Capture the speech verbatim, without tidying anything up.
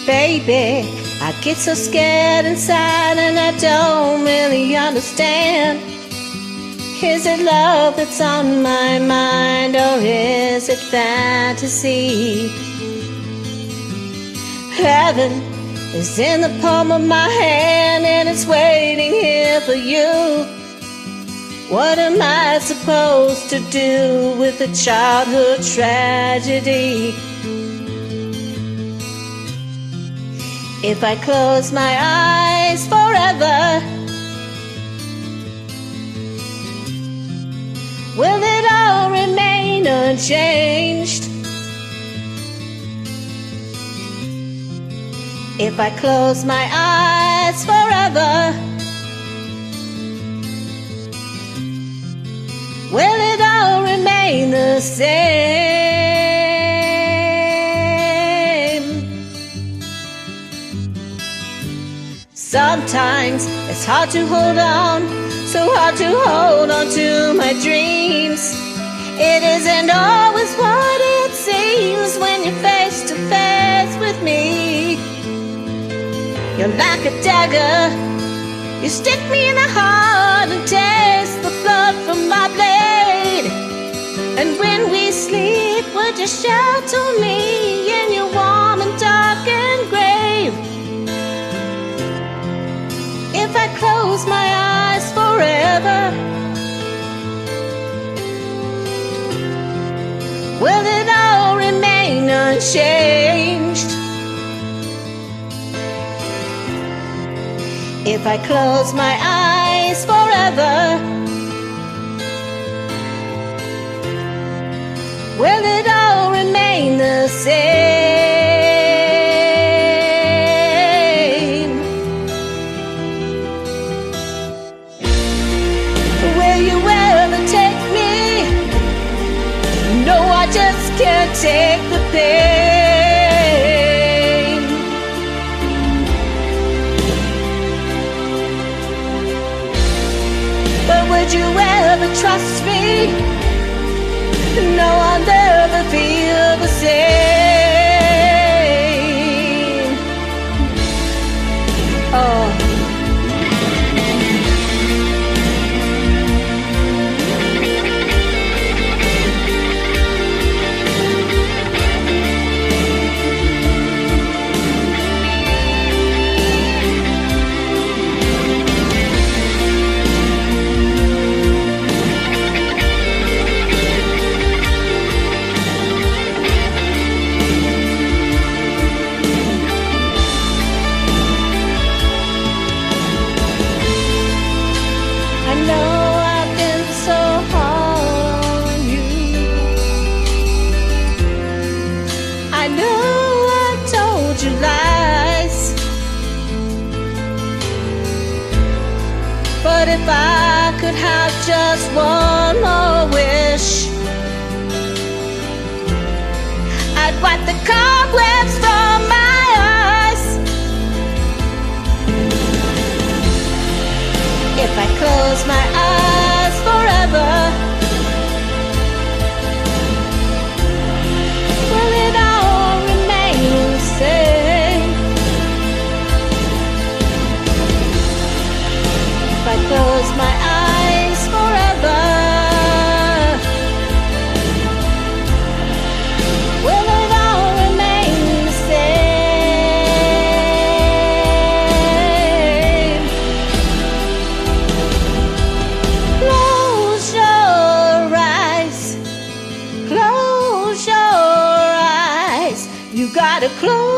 Baby, I get so scared inside and I don't really understand. Is it love that's on my mind, or is it fantasy? Heaven is in the palm of my hand and it's waiting here for you. What am I supposed to do with a childhood tragedy? If I close my eyes forever, will it all remain unchanged? If I close my eyes forever, will it all remain the same? Sometimes it's hard to hold on, so hard to hold on to my dreams. It isn't always what it seems when you're face to face with me. You're like a dagger, you stick me in the heart and taste the blood from my blade. And when we sleep, would you shelter me in your warm and darkened grave? If I close my eyes forever, will it all remain unchanged? If I close my eyes forever, will it all remain the same? Will you ever take me? No, I just can't take the pain. But would you ever trust me? No, I'll never feel the same. Oh. I know I told you lies, but if I could have just one more wish, I'd wipe the cobwebs from my eyes. If I close my eyes forever, will it all remain the same? If I close my eyes forever, will it all remain the same? Close your eyes, close your eyes. You gotta close